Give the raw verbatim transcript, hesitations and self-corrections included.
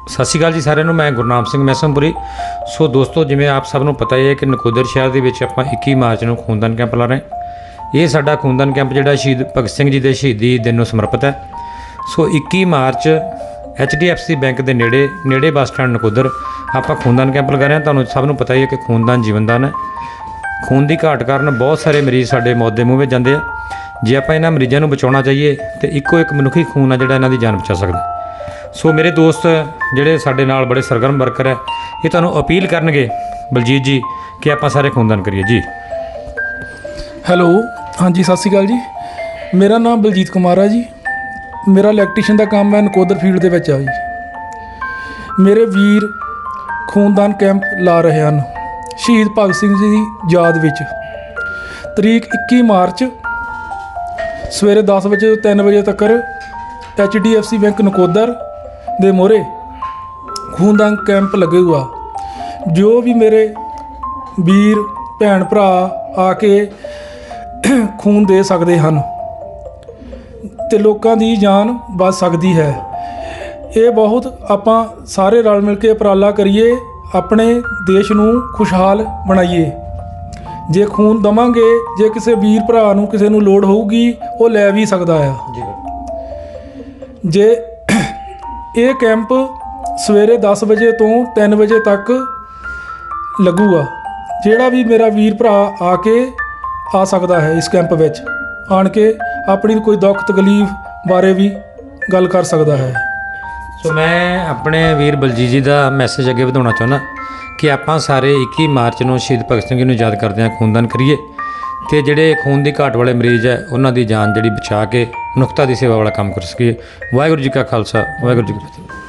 ਸਤਿ ਸ਼੍ਰੀ ਅਕਾਲ ਜੀ ਸਾਰਿਆਂ ਨੂੰ। ਮੈਂ ਗੁਰਨਾਮ ਸਿੰਘ ਮੈਸਮਪੁਰੀ। ਸੋ ਦੋਸਤੋ, ਜਿਵੇਂ ਆਪ ਸਭ ਨੂੰ ਪਤਾ ਹੀ ਹੈ ਕਿ ਨਕੋਦਰ ਸ਼ਹਿਰ ਦੇ ਵਿੱਚ ਆਪਾਂ ਇੱਕੀ ਮਾਰਚ ਨੂੰ ਖੂਨਦਾਨ ਕੈਂਪ ਲਾ ਰਹੇ। ਇਹ ਸਾਡਾ ਖੂਨਦਾਨ ਕੈਂਪ ਜਿਹੜਾ ਸ਼ਹੀਦ ਭਗਤ ਸਿੰਘ ਜੀ ਦੇ ਸ਼ਹੀਦੀ ਦਿਨ ਨੂੰ ਸਮਰਪਿਤ ਹੈ। ਸੋ ਇੱਕੀ March H D F C bank ਦੇ ਨੇੜੇ ਨੇੜੇ ਬੱਸ ਸਟੈਂਡ ਨਕੋਦਰ ਆਪਾਂ ਖੂਨਦਾਨ ਕੈਂਪ ਲਗਾ ਰਹੇ ਹਾਂ। ਤੁਹਾਨੂੰ ਸਭ ਨੂੰ ਪਤਾ ਹੀ ਹੈ ਕਿ ਖੂਨਦਾਨ ਜੀਵਨਦਾਨ ਹੈ। ਖੂਨ ਦੀ ਘਾਟ ਕਾਰਨ ਬਹੁਤ ਸਾਰੇ ਮਰੀਜ਼ ਸਾਡੇ ਮੌਤ ਦੇ ਮੂੰਹ ਵਿੱਚ ਜਾਂਦੇ ਆ। ਜੇ ਆਪਾਂ ਇਹਨਾਂ ਮਰੀਜ਼ਾਂ ਨੂੰ ਬਚਾਉਣਾ ਚਾਹੀਏ ਤਾਂ ਇੱਕੋ ਇੱਕ ਮਨੁੱਖੀ ਖੂਨ ਆ ਜਿਹੜਾ ਇਹਨਾਂ ਦੀ ਜਾਨ ਬਚਾ ਸਕਦਾ। ਸੋ ਮੇਰੇ ਦੋਸਤ ਜਿਹੜੇ ਸਾਡੇ ਨਾਲ ਬੜੇ ਸਰਗਰਮ ਵਰਕਰ ਹੈ, ਇਹ ਤੁਹਾਨੂੰ ਅਪੀਲ ਕਰਨਗੇ ਬਲਜੀਤ ਜੀ ਕਿ ਆਪਾਂ ਸਾਰੇ ਖੂਨਦਾਨ ਕਰੀਏ ਜੀ। ਹੈਲੋ, ਹਾਂਜੀ ਸਤਿ ਸ਼੍ਰੀ ਅਕਾਲ ਜੀ। ਮੇਰਾ ਨਾਮ ਬਲਜੀਤ ਕੁਮਾਰ ਹੈ ਜੀ। ਮੇਰਾ ਇਲੈਕਟ੍ਰੀਸ਼ੀਅਨ ਦਾ ਕੰਮ ਹੈ ਨਕੋਦਰ ਫੀਲਡ ਦੇ ਵਿੱਚ ਆ ਜੀ। ਮੇਰੇ ਵੀਰ ਖੂਨਦਾਨ ਕੈਂਪ ਲਾ ਰਹੇ ਹਨ ਸ਼ਹੀਦ ਭਗਤ ਸਿੰਘ ਜੀ ਦੀ ਯਾਦ ਵਿੱਚ। ਤਰੀਕ ਇੱਕੀ ਮਾਰਚ ਸਵੇਰੇ ਦਸ ਵਜੇ ਤੋਂ ਤਿੰਨ ਵਜੇ ਤੱਕ H D F C bank Nakodar ਦੇ ਮੋਹਰੇ ਖੂਨਦਾਨ ਕੈਂਪ ਲੱਗੇਗਾ। ਜੋ ਵੀ ਮੇਰੇ ਵੀਰ ਭੈਣ ਭਰਾ ਆ ਕੇ ਖੂਨ ਦੇ ਸਕਦੇ ਹਨ ਅਤੇ ਲੋਕਾਂ ਦੀ ਜਾਨ ਬਚ ਸਕਦੀ ਹੈ। ਇਹ ਬਹੁਤ ਆਪਾਂ ਸਾਰੇ ਰਲ ਮਿਲ ਕੇ ਉਪਰਾਲਾ ਕਰੀਏ, ਆਪਣੇ ਦੇਸ਼ ਨੂੰ ਖੁਸ਼ਹਾਲ ਬਣਾਈਏ। ਜੇ ਖੂਨ ਦੇਵਾਂਗੇ, ਜੇ ਕਿਸੇ ਵੀਰ ਭਰਾ ਨੂੰ ਕਿਸੇ ਨੂੰ ਲੋੜ ਹੋਊਗੀ ਉਹ ਲੈ ਵੀ ਸਕਦਾ ਆ। ਜੇ ਇਹ ਕੈਂਪ ਸਵੇਰੇ ਦਸ ਵਜੇ ਤੋਂ ਤਿੰਨ ਵਜੇ ਤੱਕ ਲੱਗੂਗਾ। ਜਿਹੜਾ ਵੀ ਮੇਰਾ ਵੀਰ ਭਰਾ ਆ ਕੇ ਆ ਸਕਦਾ ਹੈ ਇਸ ਕੈਂਪ ਵਿੱਚ ਆਣ ਕੇ ਆਪਣੀ ਕੋਈ ਦੁੱਖ ਤਕਲੀਫ ਬਾਰੇ ਵੀ ਗੱਲ ਕਰ ਸਕਦਾ ਹੈ। ਸੋ ਮੈਂ ਆਪਣੇ ਵੀਰ ਬਲਜੀਤ ਜੀ ਦਾ ਮੈਸੇਜ ਅੱਗੇ ਵਧਾਉਣਾ ਚਾਹੁੰਦਾ ਕਿ ਆਪਾਂ ਸਾਰੇ ਇੱਕੀ ਮਾਰਚ ਨੂੰ ਸ਼ਹੀਦ ਭਗਤ ਸਿੰਘ ਜੀ ਨੂੰ ਯਾਦ ਕਰਦੇ ਹਾਂ ਖੂਨਦਾਨ ਕਰੀਏ ਅਤੇ ਜਿਹੜੇ ਖੂਨ ਦੀ ਘਾਟ ਵਾਲੇ ਮਰੀਜ਼ ਹੈ ਉਹਨਾਂ ਦੀ ਜਾਨ ਜਿਹੜੀ ਬਚਾ ਕੇ ਮਨੁੱਖਤਾ ਦੀ ਸੇਵਾ ਵਾਲਾ ਕੰਮ ਕਰ ਸਕੀਏ। ਵਾਹਿਗੁਰੂ ਜੀ ਕਾ ਖਾਲਸਾ, ਵਾਹਿਗੁਰੂ ਜੀ ਕੀ ਫਤਿਹ।